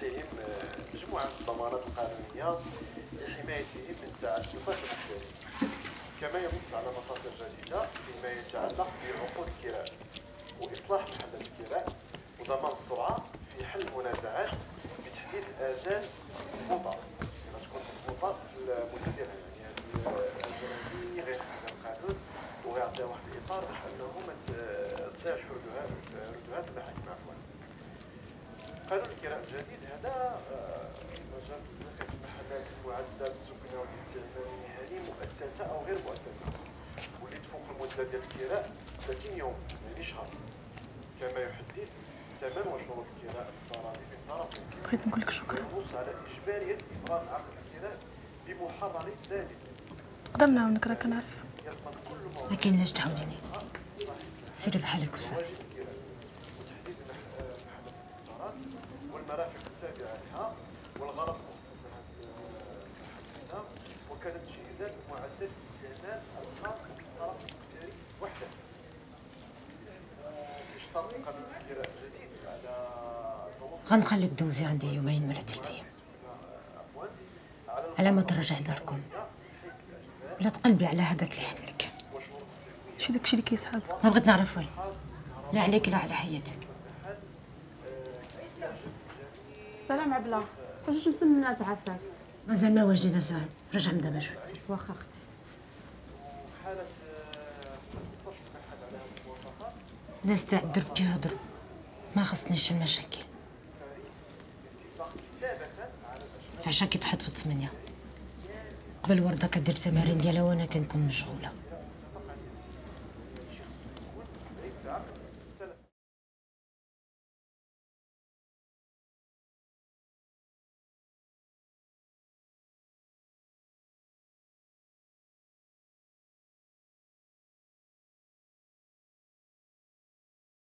فيهم مجموعة من الضمانات القانونية لحمايتهم من تعسفات المشتري، كما ينص على مخاطر جديدة فيما يتعلق بعقود الكراء وإصلاح محلات الكراء وضمان السرعة في حل المنازعات بتحديد الآجال المضبوطة، تكون مضبوطة في المدة ديالها، يعني هذه الآجال غير القانون ويعطيها واحد الإطار باش أنه ما تضيعش حدودها في المحاكم عفوا. قانون الكراء الجديد هذا مجال المحلات المعدة السكنة والاستعمال المهني مؤسسة أو غير مؤسسة واللي تفوق المدة ديال الكراء 30 يوم يعني شهر، كما يحدد ثمن وشروط الكراء الضرائب الطرفين. بغيت نقول لك شكرا. وينص على إجبارية إبراء عقد الكراء بمحرر ذلك. نقدر نعاونك راه كنعرف. ما كاين لاش تعاونيني، سيري بحالك وصافي. وتحديد محلات القطارات والمرافق التابعة لها والغرض المحددة وكانت تجهيزات معدل الاستعمال الخاص بالطرف التجاري وحده. يشترط قانون الكراء الجديد على غنخليك دوزي عندي يومين ولا 3 أيام على ما ترجع لداركم، ولا تقلبي على هذاك اللي حملك. ماشي داكشي اللي كيسحب. ما بغيت نعرف والو، لا عليك لا على حياتك. سلام عبله، واش مسمنه تعافاك؟ مازال ما واجينا سعاد، رجع من دابا شوي. واخا اختي. الناس تاع الدرب كيهضروا، ما خصنيش المشاكل. عشان كي تحط في 8 قبل وردة كدير التمارين ديالها وانا كنكون مشغوله.